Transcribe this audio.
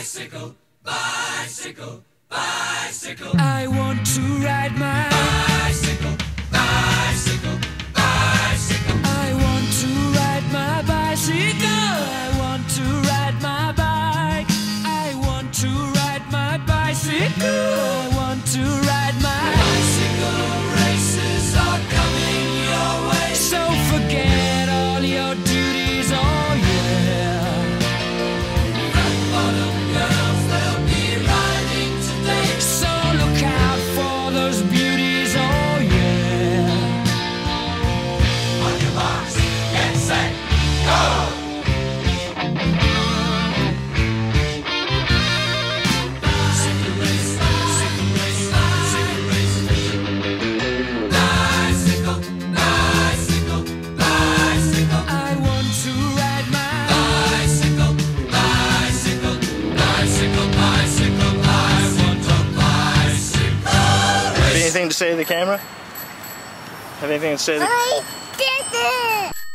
Bicycle, bicycle, bicycle. I want to ride my bicycle, bicycle, bicycle. I want to ride my bicycle. I want to ride my bike. I want to ride my bicycle. I want to ride my bicycle. Races are coming your way. So forget all your duties, oh yeah. Rock bottom girls, they'll be riding today. So look out for those beauties, oh yeah. On your marks, get set, go! Anything to say to the camera? Have anything to say to the... I did it!